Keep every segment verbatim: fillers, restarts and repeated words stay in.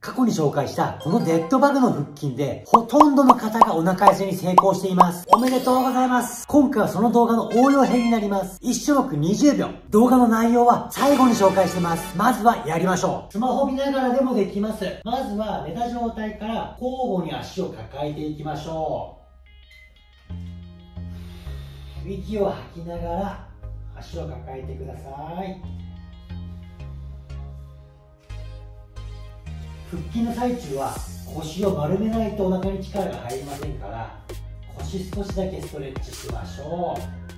過去に紹介したこのデッドバグの腹筋でほとんどの方がお腹痩せに成功しています。おめでとうございます。今回はその動画の応用編になります。いち種目にじゅうびょう。動画の内容は最後に紹介してます。まずはやりましょう。スマホ見ながらでもできます。まずは寝た状態から交互に足を抱えていきましょう。息を吐きながら足を抱えてください。腹筋の最中は腰を丸めないとお腹に力が入りませんから、腰少しだけストレッチしましょ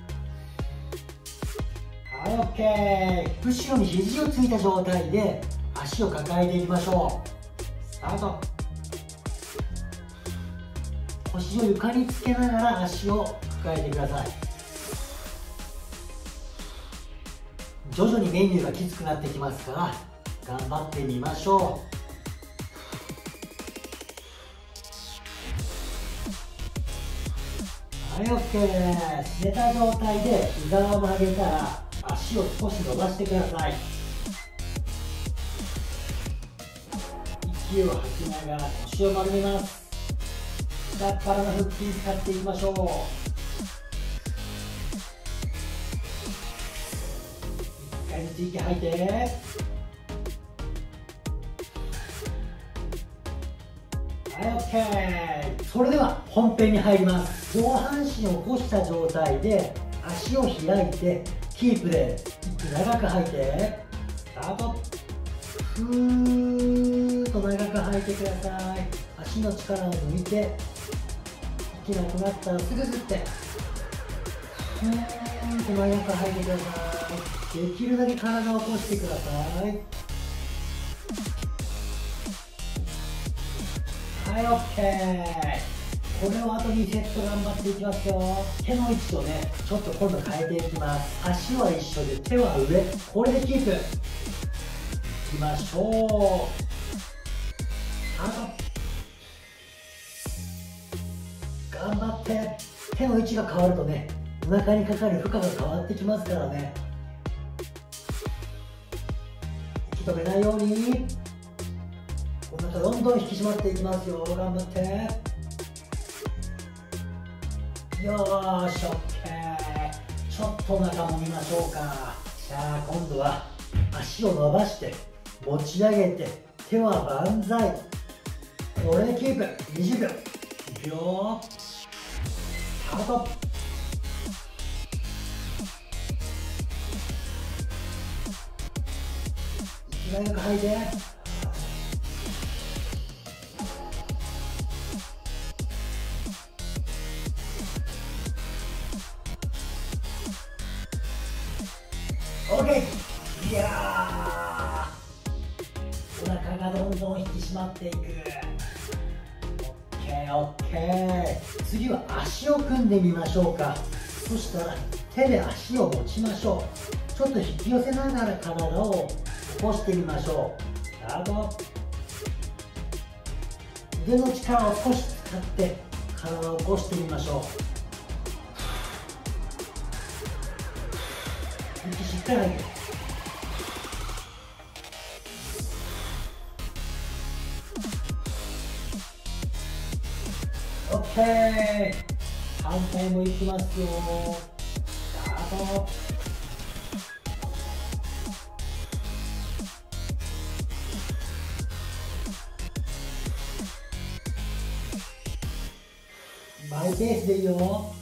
う。はい、 OK。 後ろに肘をついた状態で足を抱えていきましょう。スタート。腰を床につけながら足を抱えてください。徐々にメニューがきつくなってきますから頑張ってみましょう。はい、 OK。 寝た状態で膝を曲げたら足を少し伸ばしてください。息を吐きながら腰を丸めます。下っ腹の腹筋使っていきましょう。いっかいずつ息吐いて、はい、 OK。 それでは本編に入ります。上半身を起こした状態で足を開いてキープで息長く吐いて、スタート。ふーっと長く吐いてください。足の力を抜いて息なくなったらすぐ吸って、ふーっと長く吐いてください。できるだけ体を起こしてください。はい、 OK。 これをあとにセット頑張っていきますよ。手の位置をねちょっと今度変えていきます。足は一緒で手は上、これでキープいきましょう。スタート。頑張って。手の位置が変わるとねお腹にかかる負荷が変わってきますからね、息止めないように。お腹どんどん引き締まっていきますよ。頑張って。よーし、 OK。 ちょっとお腹もみましょうか。じゃあ今度は足を伸ばして持ち上げて手は万歳。これでキープにじゅうびょう。いくよ。スタート。息長く吐いて、オッケー。いやー、お腹がどんどん引き締まっていく。オッケーオッケー。次は足を組んでみましょうか。そしたら手で足を持ちましょう。ちょっと引き寄せながら体を起こしてみましょう。スタート。腕の力を少し使って体を起こしてみましょう。息しっかり吐いて、オッケー。反対もいきますよ。スタート。マイペースでいいよ。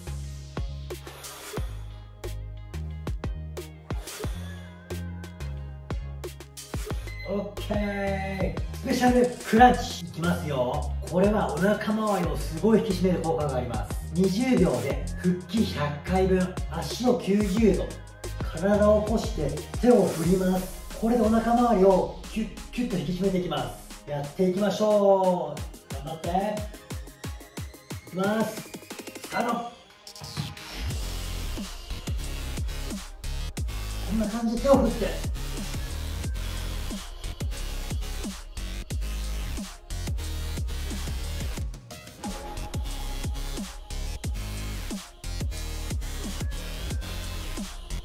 オッケー。スペシャルクランチいきますよ。これはお腹周りをすごい引き締める効果があります。にじゅうびょうで腹筋ひゃっかいぶん、足をきゅうじゅうど、体を起こして手を振ります。これでお腹周りをキュッキュッと引き締めていきます。やっていきましょう。頑張っていきます。スタート。こんな感じで手を振って、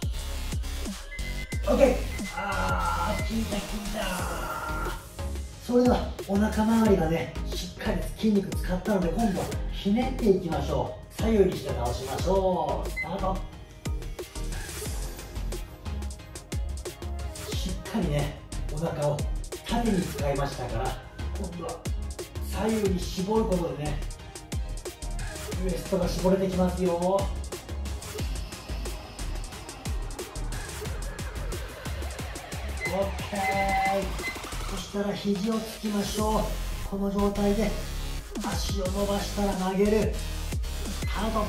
オッケー。あー、効いた効いた。そそれではお腹周りがねしっかり筋肉使ったので、今度はひねっていきましょう。左右にして倒しましょう。スタート。しっかりねお腹を縦に使いましたから、今度は左右に絞ることでねウエストが絞れてきますよ。オッケー。そしたら肘をつきましょう。この状態で足を伸ばしたら投げる。スタート。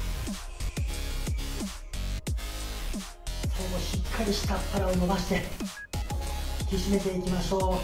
最後しっかり下っ腹を伸ばして引き締めていきましょう。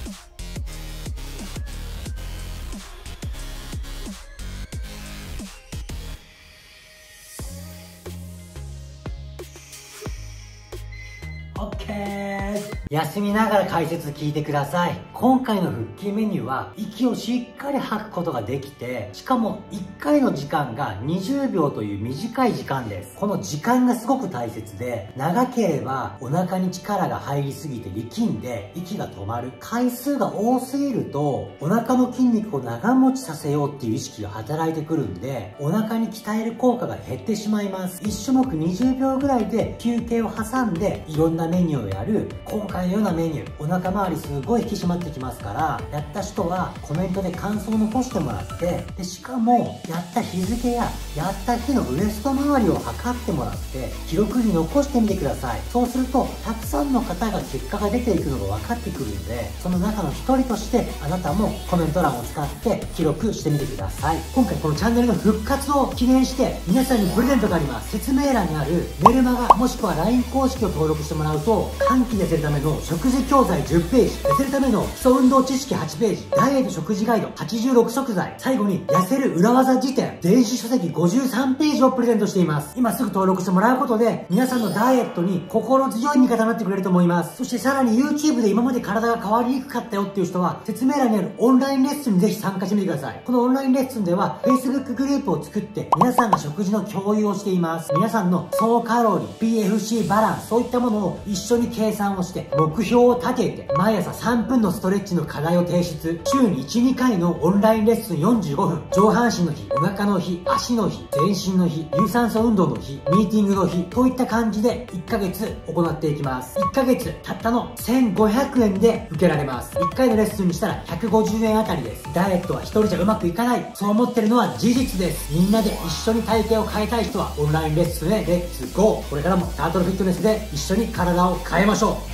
オッケー。休みながら解説聞いてください。今回の腹筋メニューは息をしっかり吐くことができて、しかもいっかいの時間がにじゅうびょうという短い時間です。この時間がすごく大切で、長ければお腹に力が入りすぎて力んで息が止まる。回数が多すぎるとお腹の筋肉を長持ちさせようっていう意識が働いてくるんで、お腹に鍛える効果が減ってしまいます。いち種目にじゅうびょうぐらいで休憩を挟んでいろんなメニューをやる今回のようなメニュー、お腹周りすごい引き締まってきますから、やった人はコメントで感想を残してもらって、でしかもやった日付ややった日のウエスト周りを測ってもらって記録に残してみてください。そうするとたくさんの方が結果が出ていくのが分かってくるんで、その中の一人としてあなたもコメント欄を使って記録してみてください。今回このチャンネルの復活を記念して皆さんにプレゼントがあります。説明欄にあるメルマガもしくは ライン 公式を登録してもらうと、短期で痩せるための食事教材じゅっページ、痩せるための基礎運動知識はちページ、ダイエット食事ガイドはちじゅうろくしょくざい、最後に痩せる裏技辞典電子書籍ごじゅうさんページをプレゼントしています。今すぐ登録してもらうことで皆さんのダイエットに心強い味方になってくれると思います。そしてさらに YouTube で今まで体が変わりにくかったよっていう人は、説明欄にあるオンラインレッスンにぜひ参加してみてください。このオンラインレッスンでは Facebook グループを作って皆さんが食事の共有をしています。皆さんの総カロリー、ピーエフシー バランス、そういったものを一緒に計算をして目標を立てて、毎朝さんぷんのストレッチの課題を提出、週にいち、にかいのオンラインレッスンよんじゅうごふん、上半身の日、お腹の日、足の日、全身の日、有酸素運動の日、ミーティングの日といった感じでいっかげつ行っていきます。いっかげつたったのせんごひゃくえんで受けられます。いっかいのレッスンにしたらひゃくごじゅうえんあたりです。ダイエットは一人じゃうまくいかない、そう思ってるのは事実です。みんなで一緒に体型を変えたい人はオンラインレッスンへレッツゴー。これからもタートルフィットネスで一緒に体を変えましょう。